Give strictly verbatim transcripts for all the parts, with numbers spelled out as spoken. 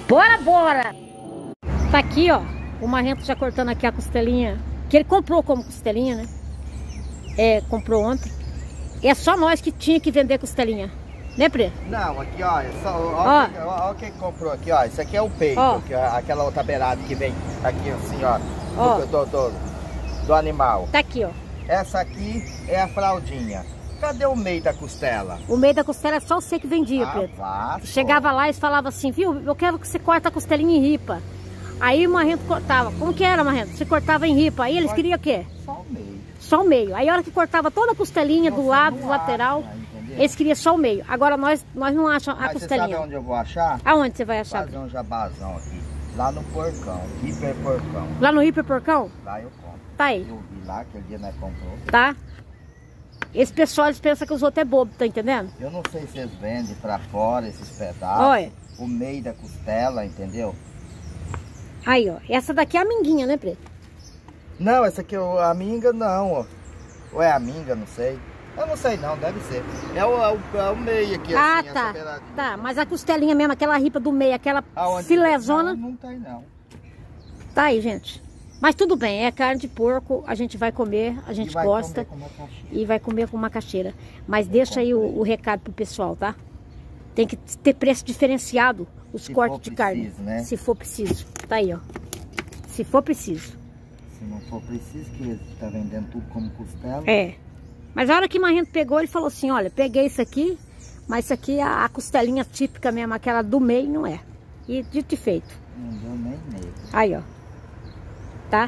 Bora, bora! Tá aqui, ó, o Marrento já cortando aqui a costelinha, que ele comprou como costelinha, né? É, comprou ontem. E é só nós que tinha que vender costelinha. Né, Pre? Não, aqui, ó, é só, ó, ó. Ó, ó quem comprou aqui, ó. Isso aqui é o peito, ó. Que é aquela outra beirada que vem aqui assim, ó. ó. Do, do, do, do animal. Tá aqui, ó. Essa aqui é a fraldinha. Cadê o meio da costela? O meio da costela é só você que vendia, ah, Preto. Vá, chegava lá e falava assim, viu, eu quero que você corte a costelinha em ripa. Aí o Marrento cortava. Como que era, Marrento? Você cortava em ripa. Aí eles Pode... queriam o quê? Só o meio. Só o meio. Aí a hora que cortava toda a costelinha do lado, do lateral, acha, eles queriam só o meio. Agora nós, nós não achamos a Mas costelinha. Você sabe onde eu vou achar? Aonde você vai achar? Fazer um jabazão aqui. Lá no Porcão. Hiper Porcão. Lá no Hiper Porcão? Lá eu compro. Tá aí. Eu vi lá, aquele dia nós comprou. Tá. Esse pessoal, eles pensam que os outros é bobo, tá entendendo? Eu não sei se eles vendem pra fora esses pedaços. Olha. O meio da costela, entendeu? Aí, ó. Essa daqui é a minguinha, né, Preto? Não, essa aqui é a minga, não, ó. Ou é a minga, não sei. Eu não sei não, deve ser. É o, é o, é o meio aqui, ah, assim, tá. essa Tá, mas a costelinha mesmo, aquela ripa do meio, aquela Aonde filézona... Não, não tem, não. Tá aí, gente. Mas tudo bem, é carne de porco, a gente vai comer, a gente vai gosta. Comer com e vai comer com macaxeira. Mas deixa aí o, o recado pro pessoal, tá? Tem que ter preço diferenciado, os Se cortes de preciso, carne. Né? Se for preciso. Tá aí, ó. Se for preciso. Se não for preciso, que ele tá vendendo tudo como costela. É. Mas a hora que o Marrento pegou, ele falou assim, olha, peguei isso aqui, mas isso aqui, a, a costelinha típica mesmo, aquela do meio, não é. E dito e feito. Não deu nem meio. Aí, ó. Tá?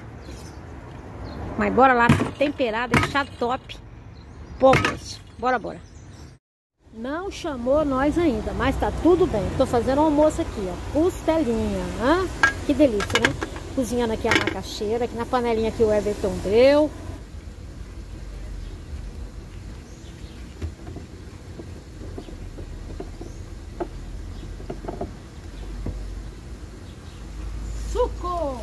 Mas bora lá, temperar, deixar top. Pô, moço. Bora, bora. Não chamou nós ainda, mas tá tudo bem. Tô fazendo um almoço aqui, ó. Costelinha, hã? Que delícia, né? Cozinhando aqui a macaxeira, aqui na panelinha que o Everton deu. Suco!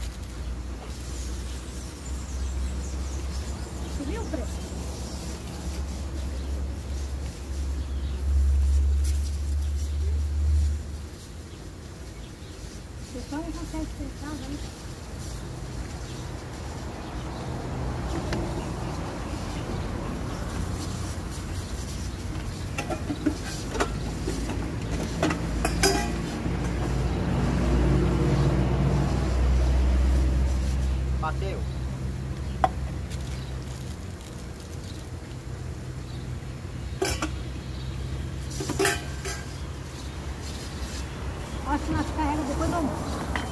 Subiu o preço? Você só não consegue pensar, né? Bateu. Acho que nós carregamos depois do almoço.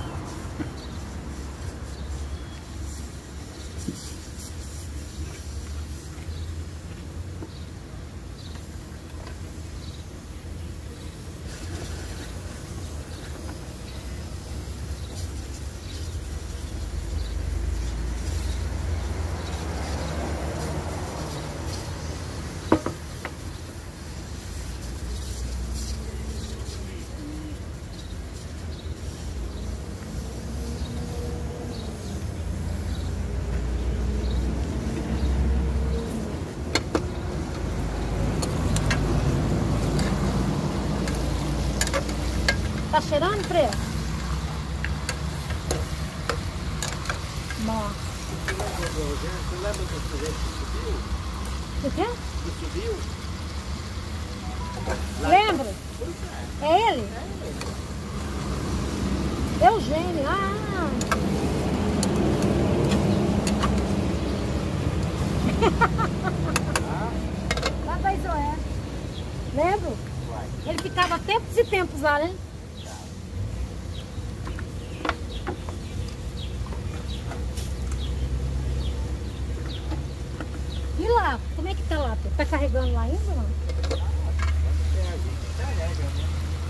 Tá cheirando, Preto? Nossa. Você lembra do sujeito que subiu? O quê? Que subiu? Lembra? Pois é. É ele? É ele. Eugênio. Ah! Lá da Isoé. Lembro? Vai. Ele ficava tempos e tempos lá, né? E lá? Como é que tá lá? Tá carregando lá ainda ou não? É, a gente carrega, né?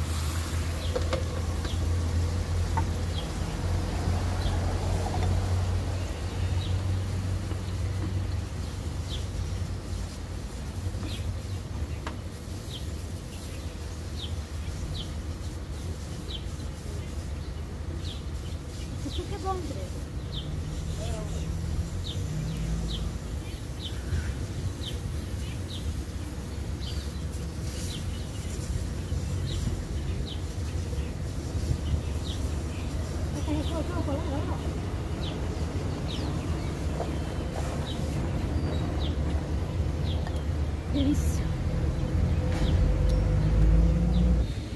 Isso que é bom, André.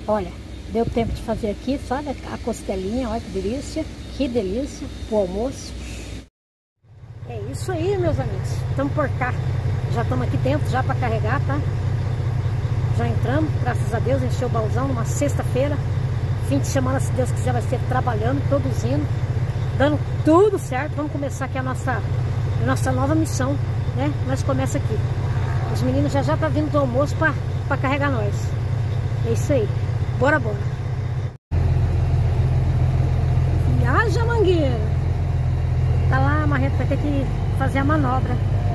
Olha, deu tempo de fazer aqui, sabe? A costelinha, olha que delícia. Que delícia, o almoço. É isso aí, meus amigos. Estamos por cá. Já estamos aqui dentro, já para carregar, tá? Já entramos, graças a Deus, encheu o baúzão numa sexta-feira. Fim de semana, se Deus quiser, vai ser trabalhando, produzindo, dando tudo certo. Vamos começar aqui a nossa, a nossa nova missão, né? Nós começa aqui. Os meninos já já tá vindo do almoço para carregar nós. É isso aí. Bora, bora. Viaja, mangueira. Tá lá, a marreta vai ter que fazer a manobra.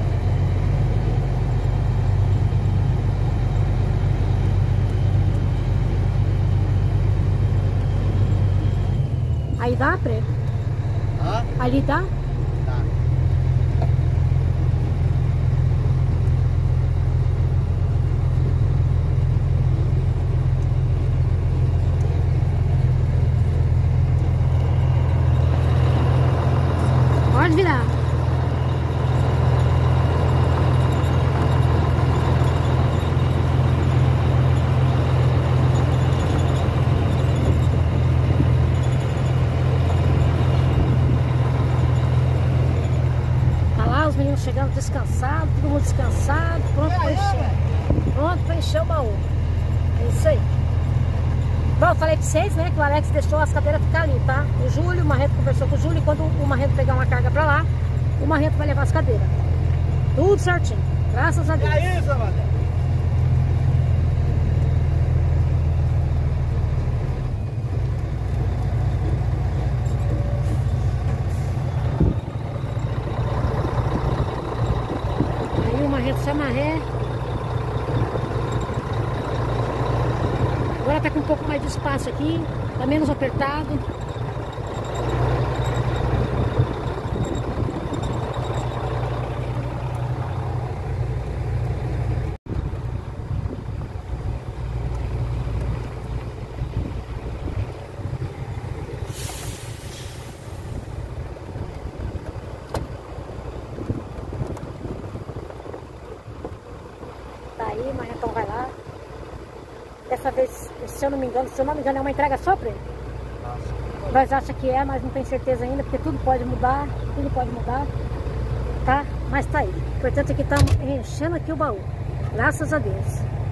Aí dá, Pre? Hã? Ali dá? Tá. Pode virar. Chegando descansado, todo mundo descansado, pronto para encher, pronto para encher o baú. É isso aí. Bom, eu falei para vocês, né, que o Alex deixou as cadeiras ficar ali, tá? O Júlio, o Marrento conversou com o Júlio, e quando o Marrento pegar uma carga para lá, o Marrento vai levar as cadeiras. Tudo certinho, graças a Deus. É isso, mano. Se amarré. Agora tá com um pouco mais de espaço aqui, tá menos apertado. Aí, mas então vai lá. Dessa vez, se eu não me engano, se eu não me engano, é uma entrega só para ele. Nós achamos que é, mas não tem certeza ainda, porque tudo pode mudar, tudo pode mudar, tá? Mas tá aí. O importante é que estamos enchendo aqui o baú. Graças a Deus.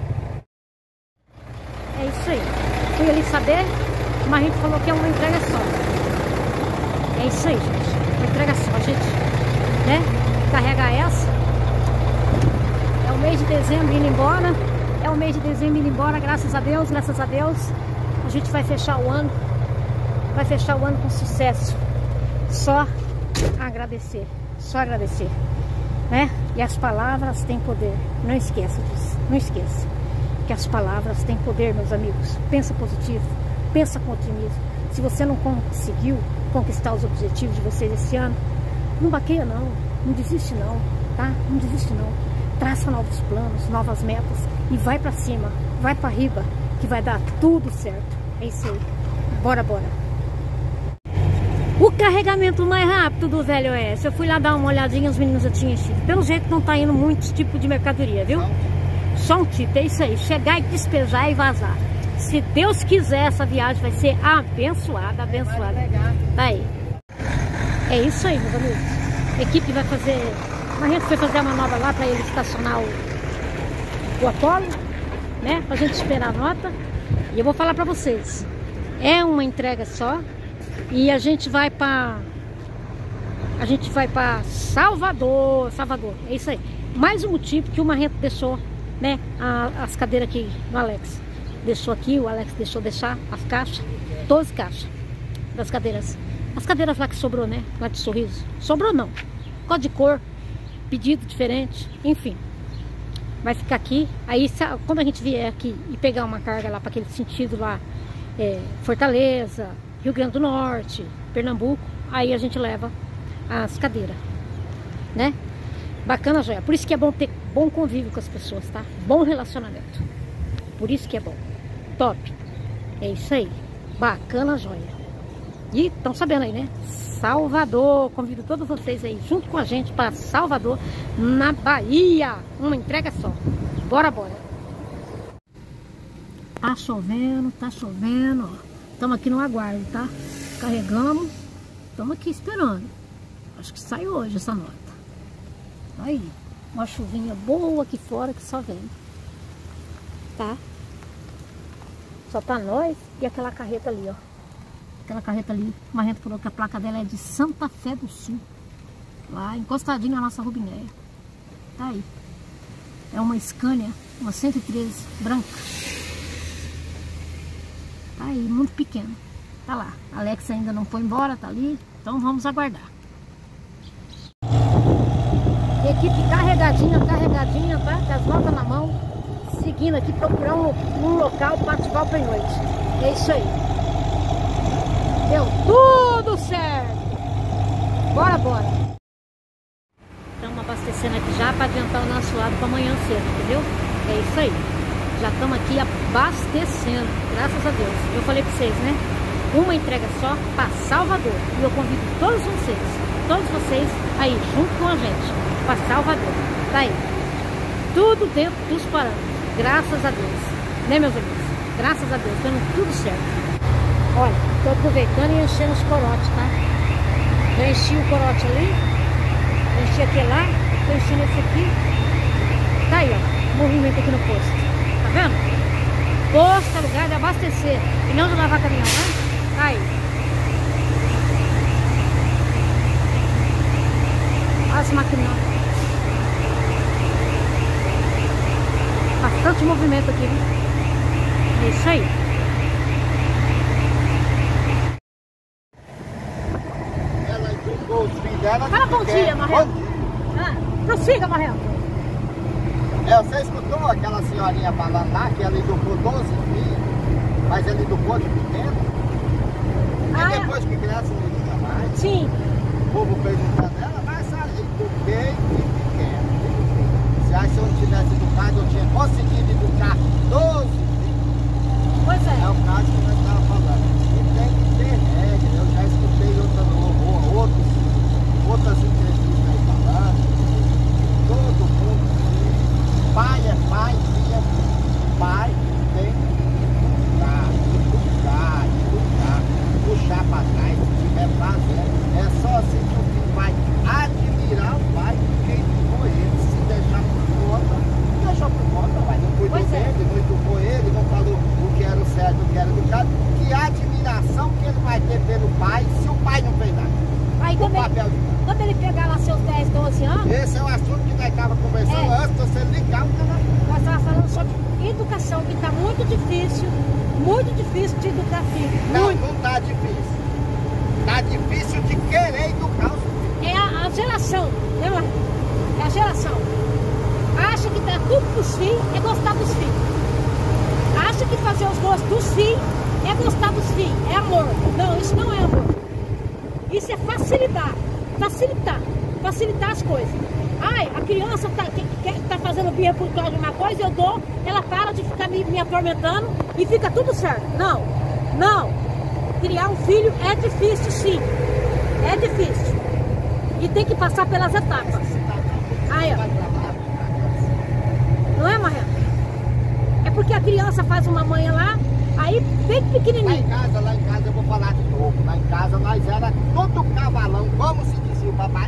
É isso aí. Fui ali saber, mas a gente falou que é uma entrega só. É isso aí, gente. Uma entrega só, gente. Né? Carrega essa. É o mês de dezembro indo embora. É o mês de dezembro indo embora, graças a Deus, graças a Deus. A gente vai fechar o ano. Vai fechar o ano com sucesso. Só agradecer. Só agradecer. Né? E as palavras têm poder. Não esqueça disso. Não esqueça. Que as palavras têm poder, meus amigos. Pensa positivo. Pensa com otimismo. Se você não conseguiu conquistar os objetivos de vocês esse ano, não baqueia não. Não desiste não. Tá? Não desiste não. Traça novos planos, novas metas e vai pra cima, vai pra riba, que vai dar tudo certo. É isso aí. Bora, bora. O carregamento mais rápido do Velho Oeste. Eu fui lá dar uma olhadinha, os meninos já tinham enchido. Pelo jeito não tá indo muitos tipos de mercadoria, viu? Só um tipo, é isso aí. Chegar e despejar e vazar. Se Deus quiser, essa viagem vai ser abençoada, abençoada. Tá aí. É isso aí, meus amigos. A equipe vai fazer... A gente foi fazer a manobra lá para ele estacionar o, o Apolo, né? Pra gente esperar a nota. E eu vou falar pra vocês. É uma entrega só. E a gente vai pra... A gente vai pra Salvador. Salvador, é isso aí. Mais um motivo que o Marrento deixou, né? A, as cadeiras aqui no Alex. Deixou aqui, o Alex deixou deixar as caixas. doze caixas das cadeiras. As cadeiras lá que sobrou, né? Lá de Sorriso. Sobrou não. Código de cor. Pedido diferente, enfim, vai ficar aqui. Aí quando a gente vier aqui e pegar uma carga lá para aquele sentido lá, é, Fortaleza, Rio Grande do Norte, Pernambuco, aí a gente leva as cadeiras, né? Bacana, joia. Por isso que é bom ter bom convívio com as pessoas, tá? Bom relacionamento. Por isso que é bom. Top. É isso aí. Bacana, joia. E estão sabendo aí, né? Salvador, convido todos vocês aí junto com a gente para Salvador, na Bahia. Uma entrega só. Bora, bora. Tá chovendo, tá chovendo, ó. Estamos aqui no aguardo, tá? Carregamos. Estamos aqui esperando. Acho que sai hoje essa nota. Aí, uma chuvinha boa aqui fora que só vem. Tá? Só tá nós e aquela carreta ali, ó. Aquela carreta ali, o Marrento falou que a placa dela é de Santa Fé do Sul. Lá, encostadinho na nossa Rubinéia. Tá aí. É uma Scania, uma cento e treze, branca. Tá aí, muito pequeno. Tá lá. A Alex ainda não foi embora, tá ali. Então vamos aguardar. Equipe carregadinha, carregadinha, tá? Com as notas na mão. Seguindo aqui, procurando um, um local para ativar o pernoite. É isso aí. Deu tudo certo. Bora, bora. Estamos abastecendo aqui já para adiantar o nosso lado para amanhã cedo, entendeu? É isso aí. Já estamos aqui abastecendo, graças a Deus. Eu falei para vocês, né? Uma entrega só para Salvador. E eu convido todos vocês, todos vocês aí, junto com a gente, para Salvador. Tá aí. Tudo dentro dos parâmetros. Graças a Deus. Né, meus amigos? Graças a Deus. Dando tudo certo. Olha, tô aproveitando e enchendo os corotes, tá? Já enchi o corote ali. Enchi aquele lá. Tô enchendo esse aqui. Tá aí, ó. Movimento aqui no posto. Tá vendo? Posto é lugar de abastecer. E não de lavar caminhão, né? Tá aí. Olha as maquinárias. Bastante movimento aqui, viu? É isso aí. Ela empurrou os filhos dela. Fala bom dia, Marrento. Ah, prossiga, Marrento. É, você escutou aquela senhorinha falando lá que ela educou doze filhos, mas ela educou de pequeno? E ah, depois que criança não educa mais? Sim. O povo perguntando ela, mas ela eduquei de pequeno. Se acha que eu não tivesse educado, eu tinha conseguido educar doze filhos. Pois é. É o caso que nós estávamos falando. E tem que ter regra. Eu já escutei outra, outros, outras entrevistas aí falando. Todo mundo, pai é pai, filho é filho. Pai tem que educar, educar, educar, puxar para trás, se estiver fazendo. É só assim que o filho vai admirar o pai que educou ele. Se deixar por conta, deixou por conta, mas não cuidou dele, não educou ele, não falou o que era o certo, o que era educado. Que admiração que ele vai ter pelo pai se o pai não fez nada. Aí, o quando, papel ele, de quando ele pegar lá seus dez, doze anos... Esse é o assunto que nós estávamos conversando é, antes de você ligar o telefone. Nós estávamos falando sobre educação, que está muito difícil, muito difícil de educar filho. Não, muito. não está difícil. Está difícil de querer educar os filhos. É a, a geração, né, mãe? É a geração. Acha que dar tudo para os filhos é gostar dos filhos. Acha que fazer os gostos dos filhos é gostar dos filhos, é amor. Não, isso não é amor. Isso é facilitar, facilitar, facilitar as coisas. Ai, a criança tá, que, que, tá fazendo birra por causa de uma coisa, eu dou, ela para de ficar me, me atormentando e fica tudo certo. Não, não. Criar um filho é difícil, sim. É difícil. E tem que passar pelas etapas. Aí, ó. Não é, Marrento? É porque a criança faz uma manha lá, aí bem pequenininho. Lá em casa, lá em casa, eu vou falar de novo. Lá em casa nós era todo cavalão, como se dizia o papai.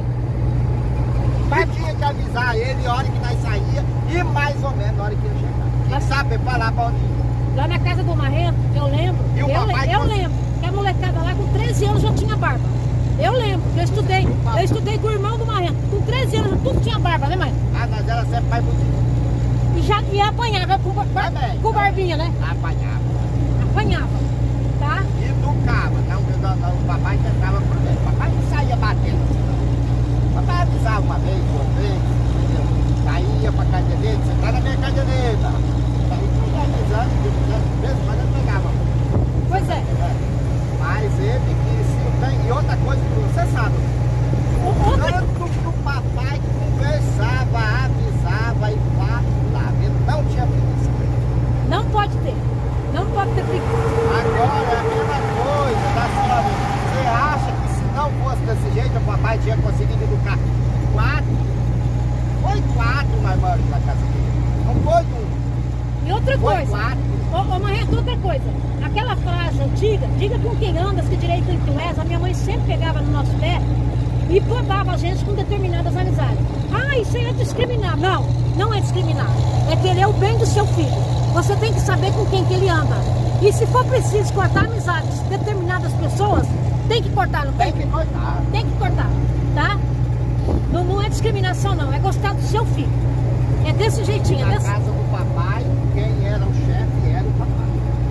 O pai tinha que avisar ele a hora que nós saía e mais ou menos a hora que ele chegava. Quem sabe falar pra onde ia. Lá na casa do Marrento, eu lembro. E o eu papai eu fosse... lembro que a molecada lá com treze anos já tinha barba. Eu lembro, eu estudei. Eu estudei com o irmão do Marrento. Com treze anos tudo tinha barba, né, mãe? Ah, nós era sempre pai bonito. E já e apanhava com, bar, com barbinha, né? Apanhava. Apanhava, tá? Educava. Não, não, não, o papai tentava por dentro. O papai não saía batendo assim, não. O papai avisava uma vez, duas vezes, entendeu? Saía pra caderneta, você tá na minha caderneta. Aí tudo avisando, mesmo, mas eu pegava. Pois é. Mas ele que tem. E outra coisa que você sabe. Outra... Tanto que o papai conversava, avisava e falava. Ele não tinha preguiça. Não pode ter. Não pode ter preguiça. Agora é a mesma coisa, tá, senhora? Você acha que se não fosse desse jeito, o papai tinha conseguido educar quatro? Foi quatro, nós moramos na casa dele. Não foi um. E outra foi coisa. Quatro. Ô, ô Marreto, outra coisa. Aquela frase antiga, diga com quem andas, que direito em tu és, a minha mãe sempre pegava no nosso pé e podava a gente com determinadas amizades. Ah, isso aí é discriminar. Não, não é discriminar. É querer o bem do seu filho. Você tem que saber com quem que ele anda. E se for preciso cortar amizades de determinadas pessoas, tem que cortar, não tem? Tem que cortar. Tem que cortar, tá? Não, não é discriminação, não. É gostar do seu filho. É desse jeitinho. Na É desse... casa do papai, quem era o chefe era o papai.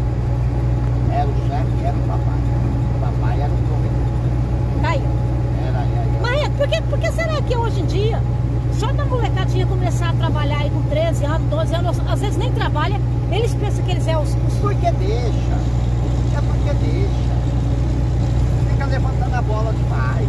Era o chefe, era o papai. O papai era o provedor. Tá aí. Era, era. Mas por que, por que será que hoje em dia, só da molecadinha começar a trabalhar aí com treze anos, doze anos, às vezes nem trabalha, eles pensam que eles é os... os... Porque deixa. É porque deixa. Fica levantando a bola demais.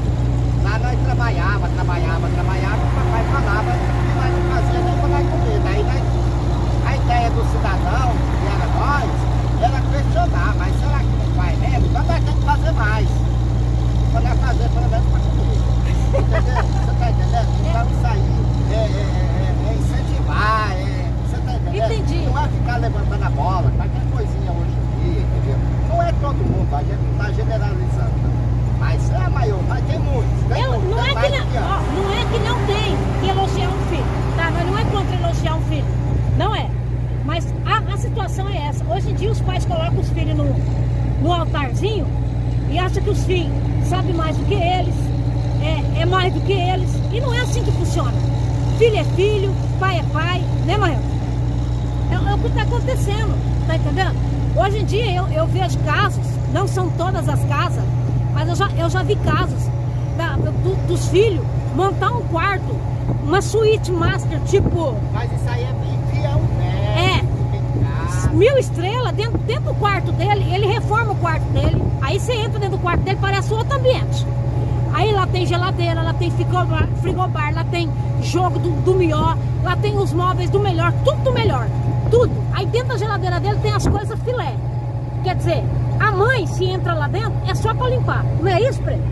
Lá nós trabalhava, trabalhava, trabalhava, o papai falava que nós não fazia nem para nós comer. Daí nós, a ideia do cidadão, que era nós, era questionar, mas será que não vai mesmo? Então nós temos que fazer mais. Para nós fazer pelo menos para comer. Entendeu? Você está entendendo? Então isso aí é, é, é, é incentivar, é, você está entendendo? Entendi. Não é ficar levantando a bola, qualquer coisinha hoje em dia, entendeu? Não é todo mundo, a gente não está generalizando. Mas é a maior, mas tem muitos. Tem Eu, muitos, não, tem é mais que do que não, ó, antes. não é que não tem que elogiar um filho, tá? Mas não é contra elogiar um filho, não é. Mas a, a situação é essa. Hoje em dia os pais colocam os filhos no, no altarzinho e acham que os filhos sabem mais do que eles, é, é mais do que eles. E não é assim que funciona. Filho é filho, pai é pai, né, Maria? É, é o que está acontecendo, tá entendendo? Hoje em dia eu, eu vejo casos, não são todas as casas, mas eu já, eu já vi casos da, do, dos filhos montar um quarto, uma suíte master, tipo... Mas isso aí é enfia um É. velho. Mil estrelas dentro, dentro do quarto dele, ele reforma o quarto dele, aí você entra dentro do quarto dele, parece outro ambiente. Aí lá tem geladeira, lá tem frigobar, frigobar lá tem jogo do, do melhor, lá tem os móveis do melhor, tudo do melhor, tudo. Aí dentro da geladeira dele tem as coisas filé. Quer dizer, a mãe, se entra lá dentro, é só pra limpar, não é isso, Pre?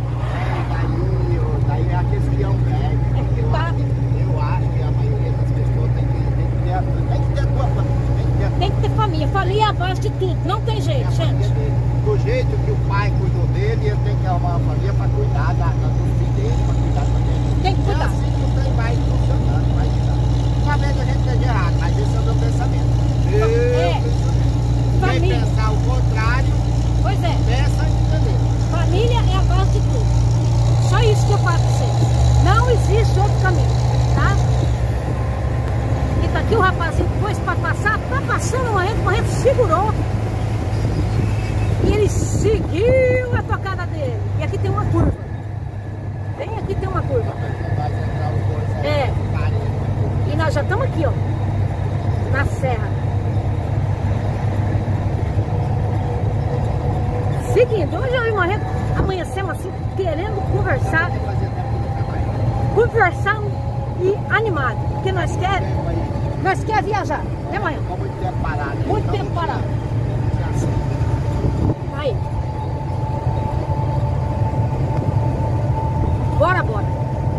Daí, eu- daí é a questão velho. Eu, Tá. acho, eu acho que a maioria das pessoas tem que, tem que ter, tem que ter a tua família. Tem que ter a Tem que ter família, família é a base de tudo, não tem jeito, a família gente. dele. Do jeito que o pai cuidou dele, ele tem que arrumar uma família para cuidar da, da, do filho dele, para cuidar também. Tem que É cuidar. assim que o trem vai funcionando, vai girar. Uma vez a gente esteja errado, mas esse é o meu pensamento. Meu É. pensamento. Quem Família. pensar o contrário, Pois é, pensa entendeu? família é a base de tudo. Só isso que eu falo pra vocês. Não existe outro caminho, tá? E tá aqui o rapazinho depois pra passar, tá passando uma rede, uma rede segurou. E ele seguiu a tocada dele. E aqui tem uma curva. Bem aqui tem uma curva. Vai entrar os dois aí, É. parede. E nós já estamos aqui, ó. Na serra. Seguindo, hoje eu e o Marreto amanhecemos assim, querendo conversar, Vai fazer tempo de trabalho. conversar e animado. Porque nós quer, Tempo aí, nós quer viajar, né, Marreto? ficou muito tempo parado. Muito Então, tempo parado. tinha assim. Aí. Bora, bora.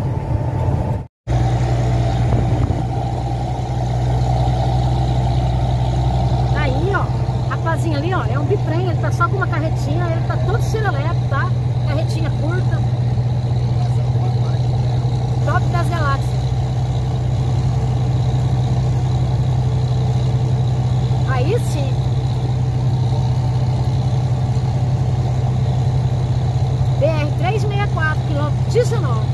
Aí, ó. Rapazinho ali, ó. É um bitrem. Ele tá só com uma carretinha. Ele tá todo serelepe, tá? Carretinha curta. Top das galáxias. Aí sim. B R trezentos e sessenta e quatro, quilômetro dezenove.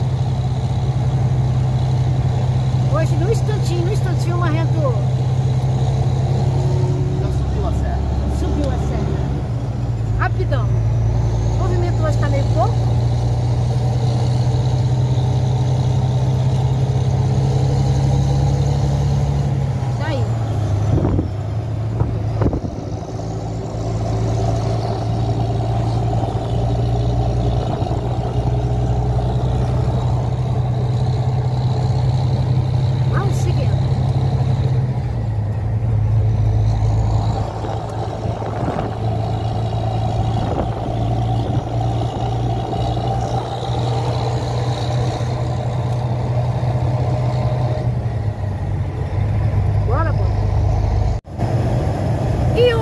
Hoje, no instantinho, no instantinho, o Marreto Já subiu a serra. subiu a serra. Rapidão. O movimento hoje tá meio pouco. Tá aí. Vamos seguindo.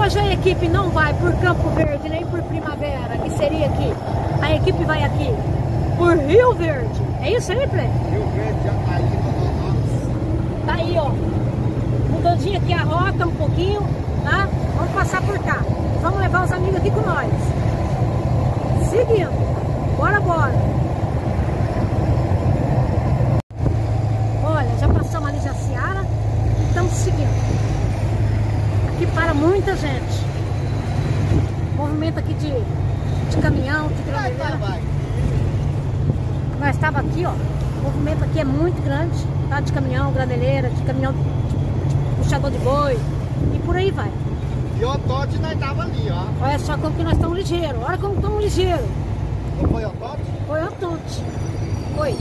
hoje a equipe não vai por Campo Verde nem por Primavera, que seria aqui, a equipe vai aqui por Rio Verde. É isso aí, Play? Rio Verde já tá aí, no Tá aí, ó. Mudandinha aqui a rota um pouquinho, tá? Vamos passar por cá. Vamos levar os amigos aqui com nós. Seguindo. Bora, bora. Olha, já passamos ali Jaciara e estamos seguindo. Aqui para muita gente. Movimento aqui de, de caminhão, de graneleira. Nós estava aqui, ó. O movimento aqui é muito grande, tá? De caminhão, graneleira, de caminhão, de, de puxador de boi e por aí vai. E o Tote nós tava ali, ó. Olha só como que nós estamos ligeiros. Olha como estamos ligeiros. Não foi o Tote? Foi o Tote. Foi.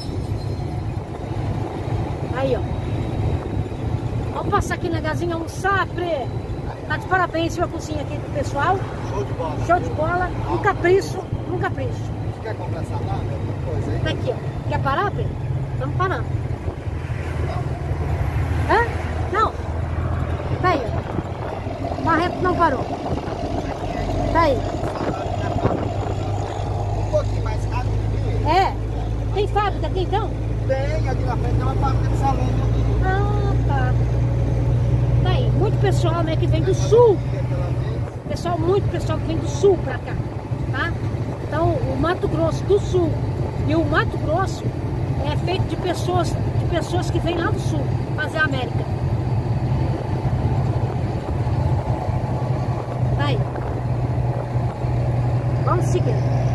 Aí, ó. Vamos passar aqui na Gazinha almoçar, Pre. Tá de parabéns pela cozinha aqui do pessoal. Show de bola. Show de bola. Um capricho, um capricho. Você quer comprar salada? Alguma coisa aí? Tá aqui, ó. Quer parar, Pre? Estamos parando. Hã? Não. Tá aí, ó. Barreto não parou. Tá aí. Um pouquinho mais rápido que É. Tem fábrica aqui então? tem, ali na frente tem uma fábrica de salão. Ah, tá. Tá aí. Muito pessoal, né, que vem do sul. Pessoal, muito pessoal que vem do sul pra cá, tá? Então, o Mato Grosso do sul e o Mato Grosso é feito de pessoas, de pessoas que vêm lá do sul fazer a América. Tá aí. Vamos seguir.